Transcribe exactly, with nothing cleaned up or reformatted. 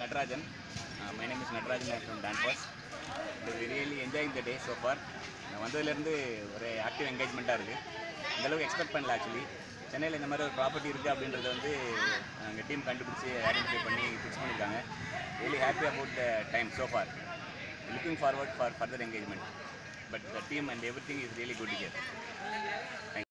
Natarajan. Uh, my name is Natarajan. I am from Danfoss. We are really enjoying the day so far. வந்ததுலேருந்து ஒரு active என்கேஜ்மெண்ட்டாக இருக்குது. இந்தளவுக்கு expect பண்ணல actually. சென்னையில் இந்த மாதிரி ஒரு ப்ராப்பர்ட்டி இருக்குது அப்படின்றத வந்து எங்கள் டீம் கண்டுபிடிச்சி ஐடென்டிஃபை பண்ணி ஃபிக்ஸ் பண்ணியிருக்காங்க. Really happy about the time so far. Looking forward for further engagement. But the team and everything is really good here. Thank you.